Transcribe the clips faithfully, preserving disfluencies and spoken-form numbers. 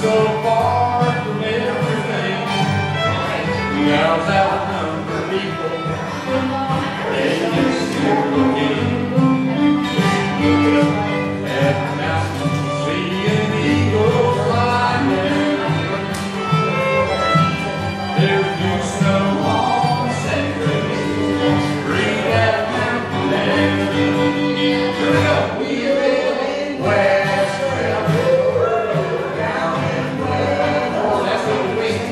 so far from everything. Now that number of people, they just still looking. Look up at the mountain, see an eagle fly there. There's new snow on the sand. Read that mountain there. Here we go. We live in West down in West. Oh, that's what we mean.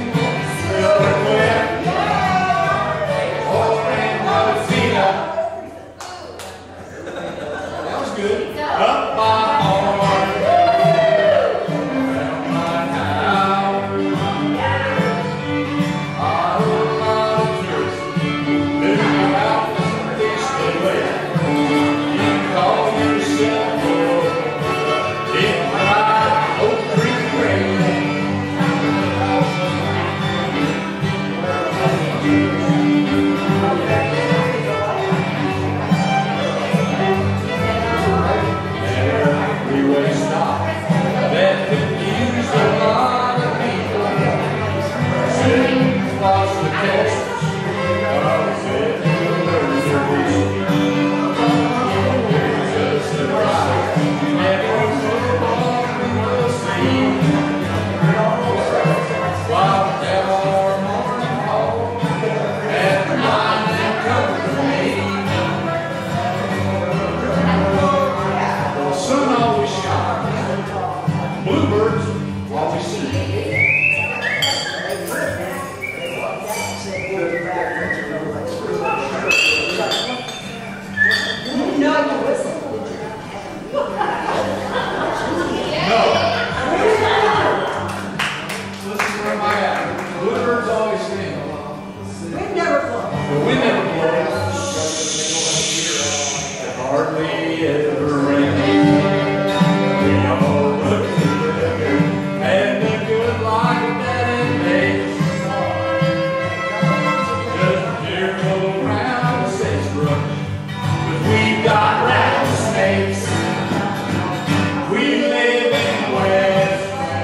That was good. Up my arm, around my tower. A lot of tourists move out this way. You call yourself home. It right Oak Creek Rain. Freeway stop that confused a lot of people. Sitting across the Texas, I said, just a ride, never so long we will see. While that our morning call at nine and company. The sun always shines, bluebirds always sing. No. Listen where am I at? Bluebirds always sing. Wind never blows. The wind never blows. It hardly ever rains. We all look together and the good life that it makes. Just here go around the sagebrush, but we've got rattlesnakes. We live in West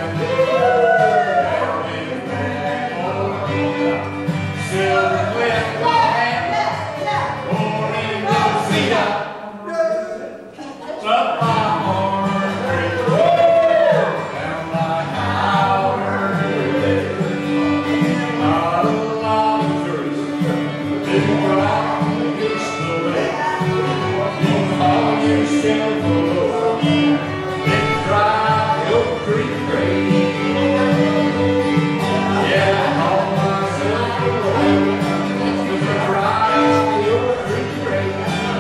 down in Magnolia, Silver Cliff, born in Rosita, up my Horn Creek, down my Howard Not a lot of tourists do go out against the lake. You call yourself below, then drive the Oak Creek Race. Yeah, I call myself below, because I drive the Oak Creek Race.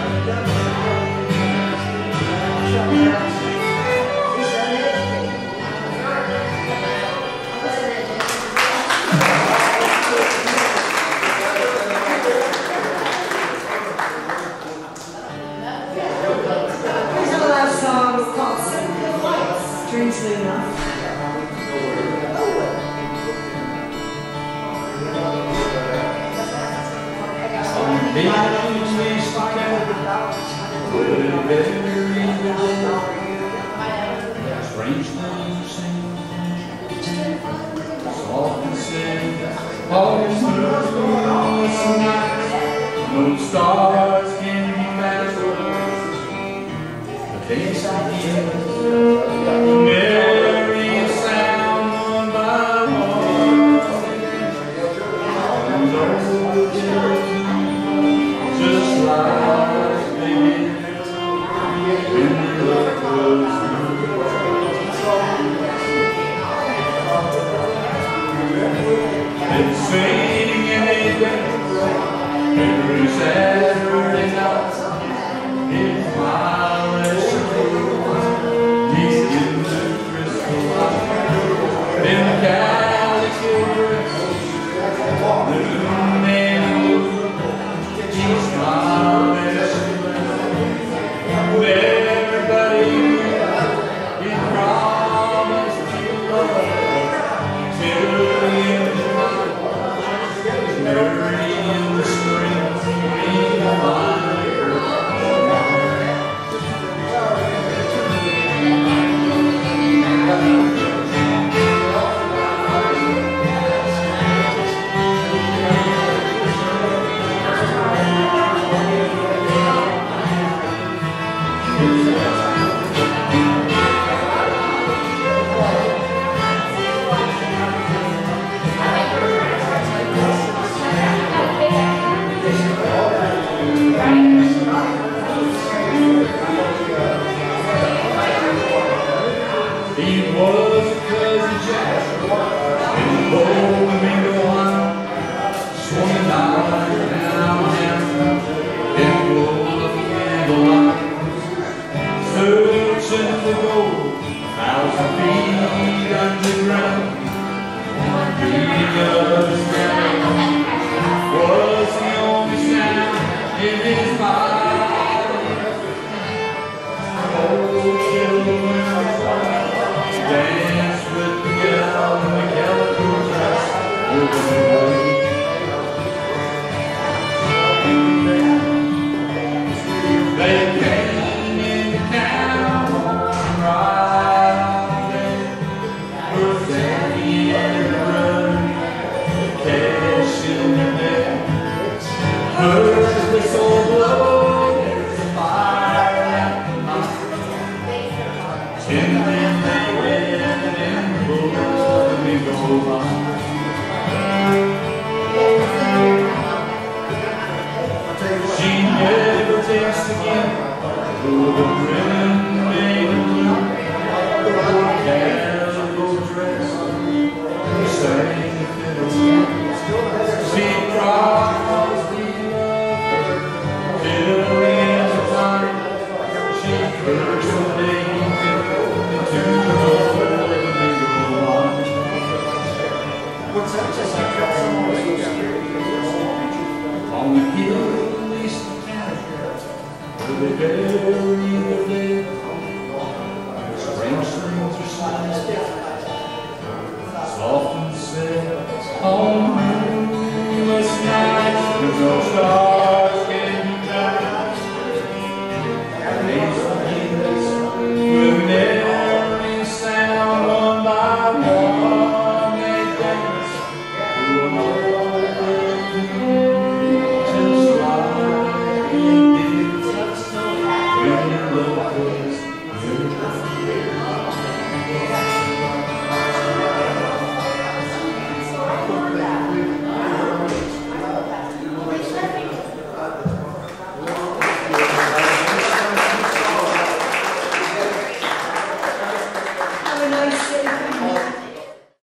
Here's our last song. It's called Simple Lights. Strangely enough. Strange things sing, soft and sing, all these moons nights, no stars can be fast, but they begin merry sound one by one, and those just like they did when your love was and sing and they dance every Saturday night. It's my lesson. He She never takes again the ribbon made of blue, calico dress, sang the fiddle. She cries, we love her, till the end of time. She curves her name into the middle line. What's that? Just like that song was so scary. On the hill east of Canada, where they bury the dead, spring streams are silent, soft and sad. On moonless nights, there's no star.